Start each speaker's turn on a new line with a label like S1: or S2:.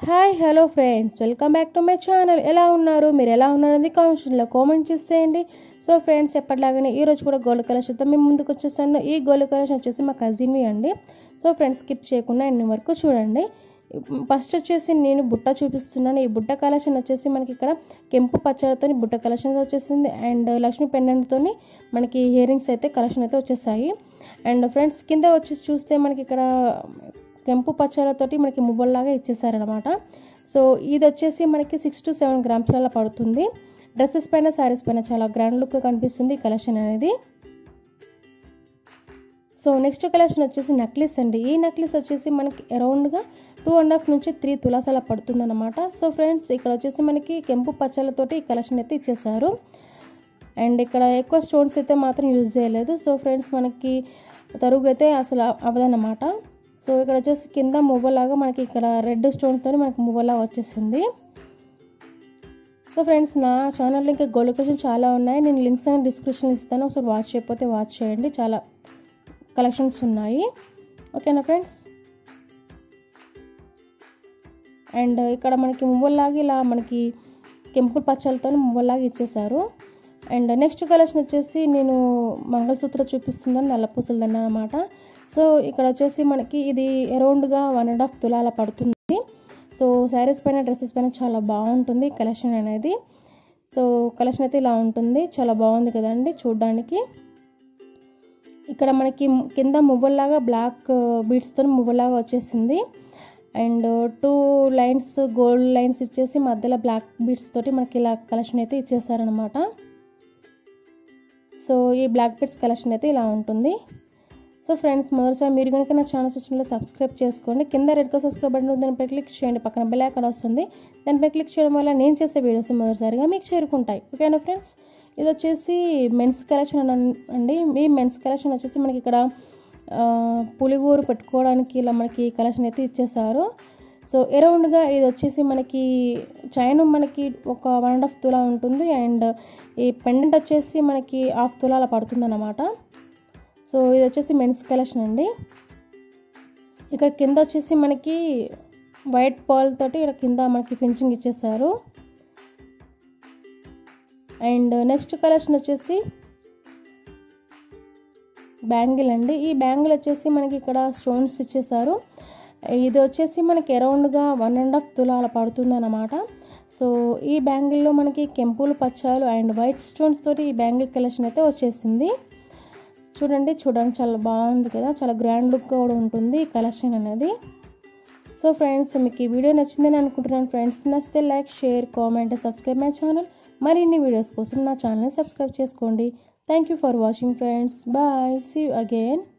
S1: Hi hello friends, welcome back to my channel. ఎలా ఉన్నారు? మీరు ఎలా ఉన్నారని కామెంట్స్లో కామెంట్ చేసేయండి. సో ఫ్రెండ్స్, ఎప్పటిలాగానే ఈరోజు కూడా గోల్డ్ కలెక్షన్తో మేము ముందుకు వచ్చేసాను. ఈ గోల్డ్ కలెక్షన్ వచ్చేసి మా కజిన్వి అండి. సో ఫ్రెండ్స్, స్కిప్ చేయకుండా ఎన్ని వరకు చూడండి. ఫస్ట్ వచ్చేసి నేను బుట్ట చూపిస్తున్నాను. ఈ బుట్ట కలెక్షన్ వచ్చేసి మనకి ఇక్కడ కెంపు పచ్చలతో బుట్ట కలెక్షన్ వచ్చేసింది. అండ్ లక్ష్మీ పెండెంట్తో మనకి ఇయర్ రింగ్స్ అయితే కలెక్షన్ అయితే వచ్చేసాయి. అండ్ ఫ్రెండ్స్, కింద వచ్చేసి చూస్తే మనకి ఇక్కడ కెంపు పచ్చలతోటి మనకి మువ్వల్లాగా ఇచ్చేసారనమాట. సో ఇది వచ్చేసి మనకి 6 to 7 grams అలా పడుతుంది. డ్రెస్సెస్ పైన, శారీస్ పైన చాలా గ్రాండ్ లుక్ కనిపిస్తుంది ఈ కలెక్షన్ అనేది. సో నెక్స్ట్ కలెక్షన్ వచ్చేసి నెక్లెస్ అండి. ఈ నెక్లెస్ వచ్చేసి మనకి అరౌండ్గా 2.5 నుంచి 3 తులాస్ అలా పడుతుంది అనమాట. సో ఫ్రెండ్స్, ఇక్కడ వచ్చేసి మనకి కెంపు పచ్చలతోటి ఈ కలెక్షన్ అయితే ఇచ్చేసారు. అండ్ ఇక్కడ ఎక్కువ స్టోన్స్ అయితే మాత్రం యూజ్ చేయలేదు. సో ఫ్రెండ్స్, మనకి తరుగు అయితే అసలు అవ్వదన్నమాట. సో ఇక్కడ వచ్చేసి కింద మువ్వలాగా మనకి ఇక్కడ రెడ్ స్టోన్తో మనకి మువ్వలాగా వచ్చేసింది. సో ఫ్రెండ్స్, నా ఛానల్లో ఇంకా గోల్డ్ కలెక్షన్ చాలా ఉన్నాయి. నేను లింక్స్ అనేది డిస్క్రిప్షన్లో ఇస్తాను. ఒకసారి వాచ్ చేయకపోతే వాచ్ చేయండి. చాలా కలెక్షన్స్ ఉన్నాయి. ఓకేనా ఫ్రెండ్స్? అండ్ ఇక్కడ మనకి మువ్వలాగా ఇలా మనకి కెంపుల్ పచ్చలతో మువ్వలాగా ఇచ్చేసారు. అండ్ నెక్స్ట్ కలెక్షన్ వచ్చేసి నేను మంగళసూత్ర చూపిస్తున్నాను, నల్లపూసలు దండ అనమాట. సో ఇక్కడ వచ్చేసి మనకి ఇది అరౌండ్గా 1.5 తులాల పడుతుంది. సో శారీస్ పైన, డ్రెస్సెస్ పైన చాలా బాగుంటుంది కలెక్షన్ అనేది. సో కలెక్షన్ అయితే ఇలా ఉంటుంది. చాలా బాగుంది కదండి చూడడానికి. ఇక్కడ మనకి కింద మువ్వల్లాగా బ్లాక్ బీడ్స్తో మువ్వలాగా వచ్చేసింది. అండ్ 2 లైన్స్ గోల్డ్ లైన్స్ ఇచ్చేసి మధ్యలో బ్లాక్ బీడ్స్ తోటి మనకి ఇలా కలెక్షన్ అయితే ఇచ్చేసారనమాట. సో ఈ బ్లాక్ బీడ్స్ కలెక్షన్ అయితే ఇలా ఉంటుంది. సో ఫ్రెండ్స్, మొదటిసారి మీరు కనుక నా ఛానల్ చూసినట్లయితే సబ్స్క్రైబ్ చేసుకోండి. కింద రెడ్ కలర్ సబ్స్క్రైబ్ బటన్ ఉంది, దానిపై క్లిక్ చేయండి. పక్కన బెల్ ఐకాన్ వస్తుంది, దానిపై క్లిక్ చేయడం వల్ల నేను చేసే వీడియోస్ మొదటిసారిగా మీకు చేరుకుంటాయి. ఓకేనా ఫ్రెండ్స్? ఇది వచ్చేసి మెన్స్ కలెక్షన్ అండి. ఈ మెన్స్ కలెక్షన్ వచ్చేసి మనకి ఇక్కడ పులిగూరు పెట్టుకోవడానికి ఇలా మనకి కలెక్షన్ అయితే ఇచ్చేసారు. సో అరౌండ్గా ఇది వచ్చేసి మనకి చైన్ మనకి ఒక 1.5 తులా ఉంటుంది. అండ్ ఈ పెండెంట్ వచ్చేసి మనకి 1/2 తులా అలా పడుతుంది అన్నమాట. సో ఇది వచ్చేసి మెన్స్ కలెక్షన్ అండి. ఇక్కడ కింద వచ్చేసి మనకి వైట్ పర్ల్ తోటి ఇక్కడ కింద మనకి ఫినిషింగ్ ఇచ్చేసారు. అండ్ నెక్స్ట్ కలెక్షన్ వచ్చేసి బ్యాంగిల్ అండి. ఈ బ్యాంగిల్ వచ్చేసి మనకి ఇక్కడ స్టోన్స్ ఇచ్చేసారు. ఇది వచ్చేసి మనకి అరౌండ్గా 1.5 తులా అలా పడుతుంది అన్నమాట. సో ఈ బ్యాంగిల్లో మనకి కెంపులు పచ్చాలు అండ్ వైట్ స్టోన్స్ తోటి ఈ బ్యాంగిల్ కలెక్షన్ అయితే వచ్చేసింది. చూడండి చాలా బాగుంది కదా. చాలా గ్రాండ్ లుక్ కూడా ఉంటుంది ఈ కలెక్షన్ అనేది. సో ఫ్రెండ్స్, మీకు ఈ వీడియో నచ్చిందని అనుకుంటున్నాను. ఫ్రెండ్స్, నచ్చితే like, share, comment, subscribe my channel. మరిన్ని వీడియోస్ కోసం నా ఛానల్ని సబ్స్క్రైబ్ చేసుకోండి. Thank you for watching friends. Bye, see you again.